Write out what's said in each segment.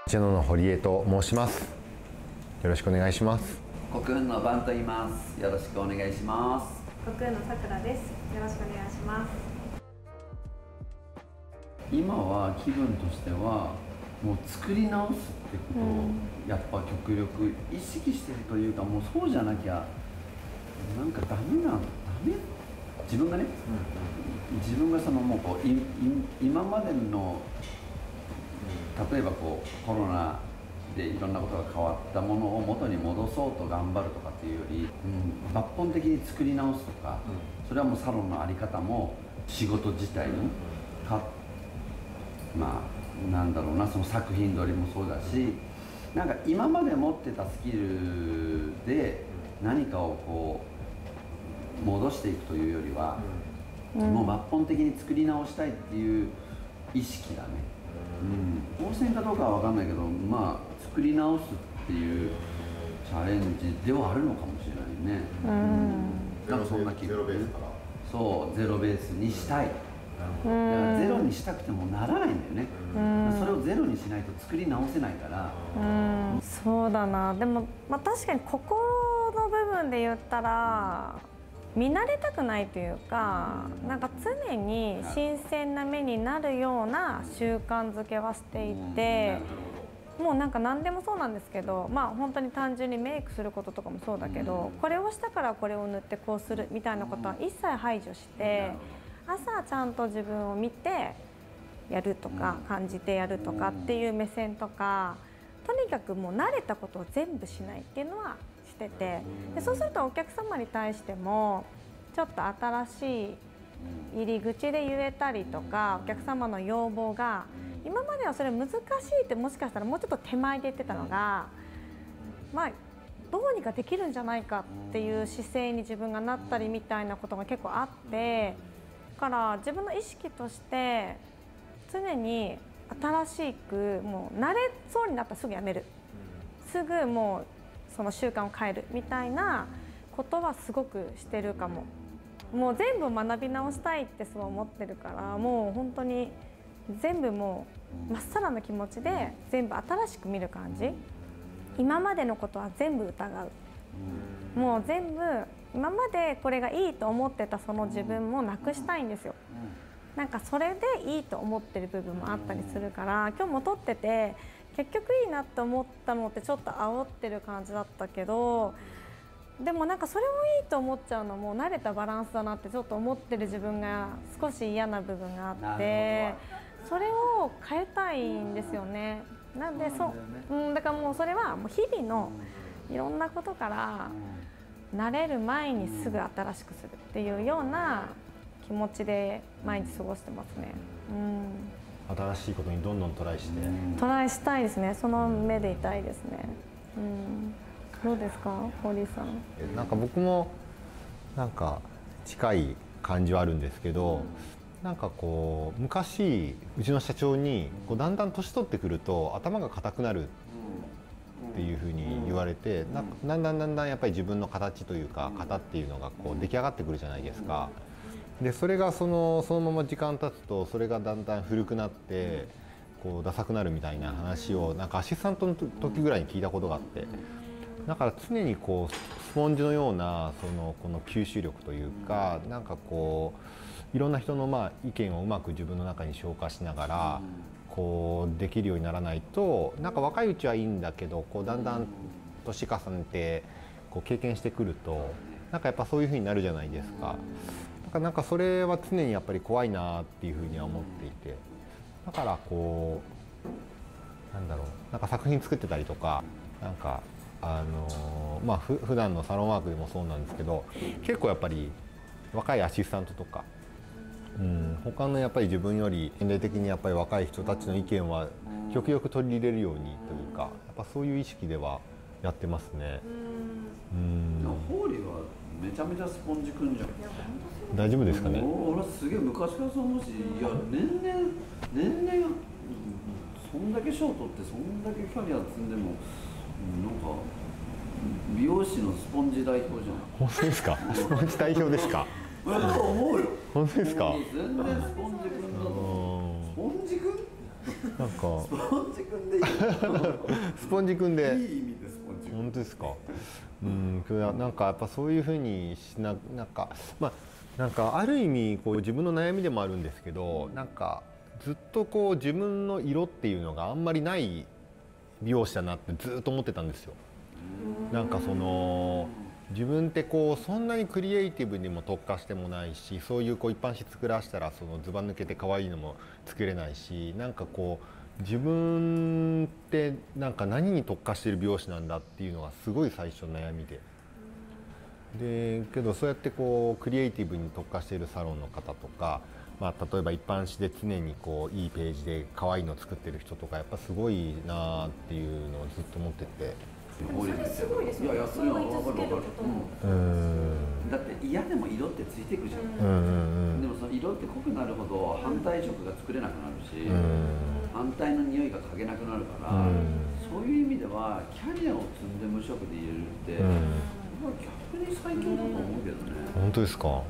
チェノの堀江と申します。よろしくお願いします。 国運のバンと言います。よろしくお願いします。 国運のさくらです。よろしくお願いします。 今は気分としてはもう作り直すってことをやっぱ極力意識してるというか、もうそうじゃなきゃなんかダメ自分がね、自分がそのもうこう今までの例えばこうコロナでいろんなことが変わったものを元に戻そうと頑張るとかっていうより、抜本的に作り直すとか、それはもうサロンの在り方も仕事自体のまあなんだろうな、その作品撮りもそうだし、なんか今まで持ってたスキルで何かをこう戻していくというよりは、もう抜本的に作り直したいっていう意識だね。当選かどうかは分かんないけど、まあ作り直すっていうチャレンジではあるのかもしれないね。なんかそんな気分。ゼロベースから。そう、ゼロベースにしたい。だからゼロにしたくてもならないんだよね。それをゼロにしないと作り直せないから。 そうだな。でも、まあ、確かに心の部分で言ったら見慣れたくないというか、なんか常に新鮮な目になるような習慣づけはしていて、もうなんか何でもそうなんですけど、まあ本当に単純にメイクすることとかもそうだけど、これをしたからこれを塗ってこうするみたいなことは一切排除して、朝ちゃんと自分を見てやるとか感じてやるとかっていう目線とか、とにかくもう慣れたことを全部しないっていうのはしてて、でそうするとお客様に対してもちょっと新しい入り口で言えたりとか、お客様の要望が今まではそれ難しいってもしかしたらもうちょっと手前で言ってたのが、まあどうにかできるんじゃないかっていう姿勢に自分がなったりみたいなことが結構あって、だから自分の意識として常に新しく、もう慣れそうになったらすぐやめる、すぐもうその習慣を変えるみたいなことはすごくしてるかも。もう全部学び直したいってそう思ってるから、もう本当に全部もうまっさらな気持ちで全部新しく見る感じ。今までのことは全部疑う。もう全部今までこれがいいと思ってたその自分もなくしたいんですよ。なんかそれでいいと思ってる部分もあったりするから、今日も撮ってて結局いいなって思ったのってちょっと煽ってる感じだったけど、でもなんかそれもいいと思っちゃうのも慣れたバランスだなってちょっと思ってる自分が少し嫌な部分があって、それを変えたいんですよね。なんでだからもうそれはもう日々のいろんなことから慣れる前にすぐ新しくするっていうような気持ちで毎日過ごしてますね。 新しいことにどんどんトライして。 トライしたいですね。その目でいたいですね。どうですか、堀井さん。 なんか僕もなんか近い感じはあるんですけど、なんかこう昔うちの社長にこうだんだん年取ってくると頭が硬くなるっていうふうに言われて、だんだんやっぱり自分の形というか型っていうのがこう出来上がってくるじゃないですか。でそれがそのまま時間経つとそれがだんだん古くなってこうダサくなるみたいな話をなんかアシスタントの時ぐらいに聞いたことがあって、だから常にこうスポンジのようなこの吸収力というか、なんかこういろんな人の意見をうまく自分の中に消化しながらこうできるようにならないと、なんか若いうちはいいんだけど、こうだんだん年重ねてこう経験してくるとなんかやっぱそういうふうになるじゃないですか。だからなんかそれは常にやっぱり怖いなっていうふうには思っていて、だからこうなんだろう、なんか作品作ってたりとか、なんか普段のサロンワークでもそうなんですけど、結構やっぱり若いアシスタントとか、他のやっぱり自分より年齢的にやっぱり若い人たちの意見は極力取り入れるようにというか、やっぱそういう意識ではやってますね。 ホーリーはめちゃめちゃスポンジくんじゃん。 大丈夫ですかね。 俺すげえ昔からそう思うし、いや年々そんだけ賞取ってそんだけキャリア積んでもなんか美容師のスポンジ代表じゃん。 本当ですか。スポンジ代表ですか。 やっぱ思うよ。 本当ですか。 全然スポンジくんだと。スポンジくん？ なんかスポンジくんでいいスポンジくんでいい意味でスポンジくん。 本当ですか。なんかやっぱそういうふうになんかなんかある意味こう自分の悩みでもあるんですけど、なんかずっとこう自分の色っていうのがあんまりない美容師だなってずっと思ってたんですよ。なんかその自分ってこうそんなにクリエイティブにも特化してもないし、そういうこう一般紙作らしたらそのずば抜けて可愛いのも作れないし、なんかこう自分ってなんか何に特化してる美容師なんだっていうのがすごい最初悩みで。けどそうやってこうクリエイティブに特化しているサロンの方とか、例えば一般紙で常にこういいページで可愛いの作ってる人とかやっぱすごいなっていうのをずっと思ってて。 それすごいですよ。いやそれは分かる分かる。だって嫌でも色ってついていくじゃん。でもその色って濃くなるほど反対色が作れなくなるし、反対の匂いが嗅げなくなるから、そういう意味ではキャリアを積んで無色で入れるって、逆に最強だと思うけどね。 本当ですか。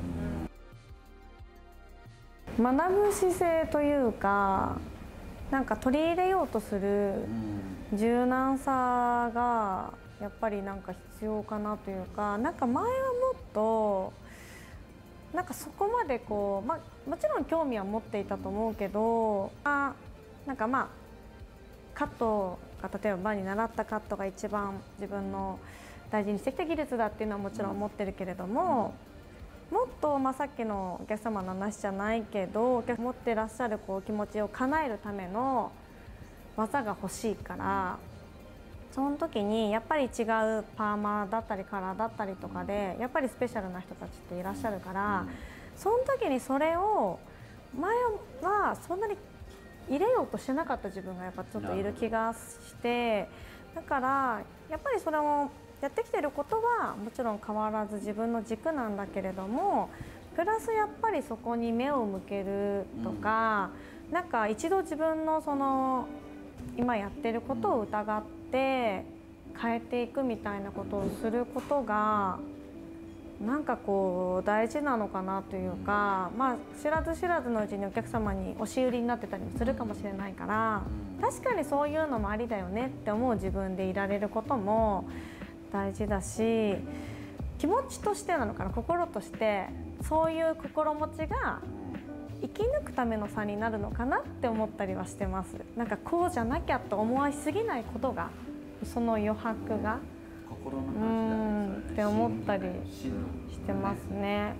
学ぶ姿勢というか、なんか取り入れようとする柔軟さがやっぱりなんか必要かなというか、なんか前はもっとなんかそこまでこう、もちろん興味は持っていたと思うけど、なんかカットが例えばに習ったカットが一番自分の大事にしてきた技術だっていうのはもちろん思ってるけれども、もっとさっきのお客様の話じゃないけど、持ってらっしゃるこう気持ちを叶えるための技が欲しいから、その時にやっぱり違うパーマだったりカラーだったりとかでやっぱりスペシャルな人たちっていらっしゃるから、その時にそれを前はそんなに入れようとしてなかった自分がやっぱちょっといる気がして、だからやっぱりそれをやってきてることはもちろん変わらず自分の軸なんだけれども、プラスやっぱりそこに目を向けるとか、なんか一度自分のその今やってることを疑って変えていくみたいなことをすることがなんかこう大事なのかなというか、知らず知らずのうちにお客様に押し売りになってたりもするかもしれないから、確かにそういうのもありだよねって思う自分でいられることも大事だし、気持ちとしてなのかな、心としてそういう心持ちが生き抜くための差になるのかなって思ったりはしてます。なんかこうじゃなきゃと思わしすぎないことが、その余白が心の話だね、 って思ったりしてますね。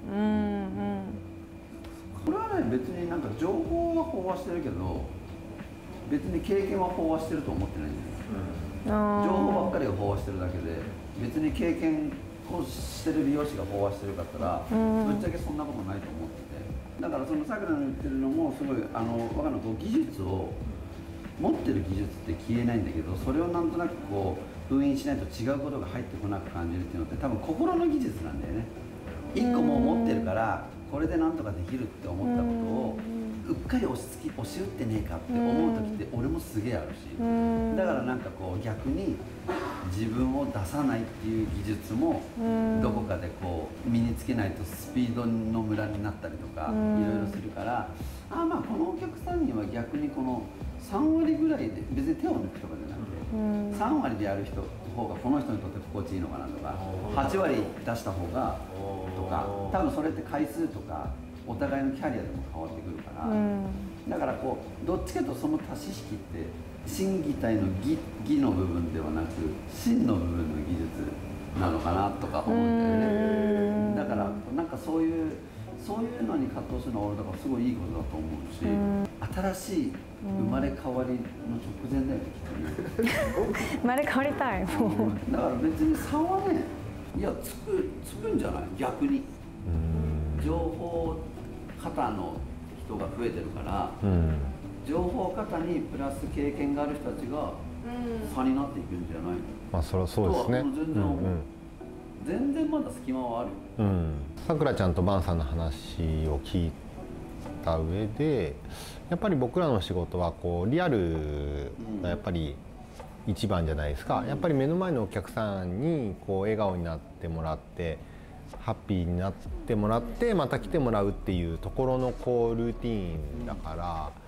これはね、別になんか情報は飽和してるけど、別に経験は飽和してると思ってないんだよ。情報ばっかりが飽和してるだけで、別に経験をしてる美容師が飽和してるかったら、ぶっちゃけそんなことないと思ってて、だからそのさくらの言ってるのもすごい分かるの、こう技術を持ってる技術って消えないんだけど、それをなんとなくこう封印しないと違うことが入ってこなく感じるっていうのって多分心の技術なんだよね。一個もう持ってるからこれでなんとかできるって思ったことをうっかり押し打ってねえかって思う時って俺もすげえあるし、だからなんかこう逆に自分を出さないっていう技術もどこかでこう身につけないとスピードのムラになったりとかいろいろするから、このお客さんには逆にこの3割ぐらいで別に手を抜くとかじゃなくて、3割でやる人方がこの人にとって心地いいのかなとか、8割出した方がとか、多分それって回数とかお互いのキャリアでも変わってくるから、だからこうどっちかというとその足し引きって心技体の技の部分ではなく心の部分の技術なのかなとか思うんだよね。だからなんかそういうのに葛藤するのは俺だからすごいいいことだと思うし、新しい生まれ変わりの直前だよね、きっとね。 生まれ変わりたい。 だから別に差はね、いやつくんじゃない、逆に。情報型の人が増えてるから、情報型にプラス経験がある人たちが差になっていくんじゃないの。 それはそうですね。 全然まだ隙間はある。 さくらちゃんとバンさんの話を聞いた上で、やっぱり僕らの仕事はこうリアルがやっぱり一番じゃないですか。やっぱり目の前のお客さんにこう笑顔になってもらって、ハッピーになってもらってまた来てもらうっていうところのこうルーティーンだから、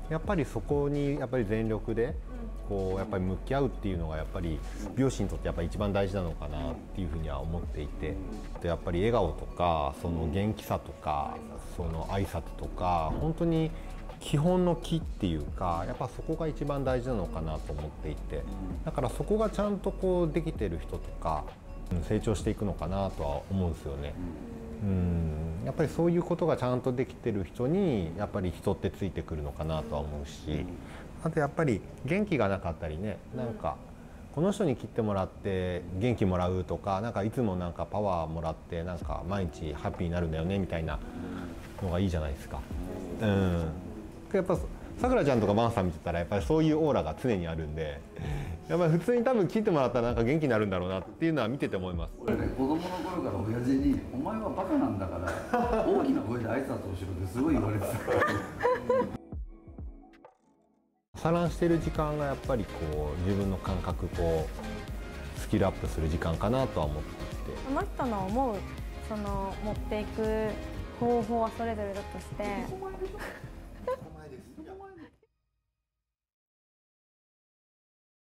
やっぱりそこにやっぱり全力でこうやっぱり向き合うっていうのがやっぱり美容師にとってやっぱり一番大事なのかなっていうふうには思っていて、でやっぱり笑顔とかその元気さとかその挨拶とか本当に基本の木っていうか、やっぱそこが一番大事なのかなと思っていて、だからそこがちゃんとこうできてる人とか成長していくのかなとは思うんですよね。やっぱりそういうことがちゃんとできてる人にやっぱり人ってついてくるのかなとは思うし、あとやっぱり元気がなかったりね、なんかこの人に切ってもらって元気もらうとか、なんかいつもなんかパワーもらってなんか毎日ハッピーになるんだよねみたいなのがいいじゃないですか。やっぱさくらちゃんとかマンさん見てたらやっぱりそういうオーラが常にあるんで、やっぱり普通に多分切ってもらったらなんか元気になるんだろうなっていうのは見てて思います。 これね、子供の頃から親父に「お前はバカなんだから大きな声で挨拶をしろ」ってすごい言われてたから。 サランしてる時間がやっぱりこう自分の感覚こうスキルアップする時間かなとは思っていて、 その人の思うその持っていく方法はそれぞれだとして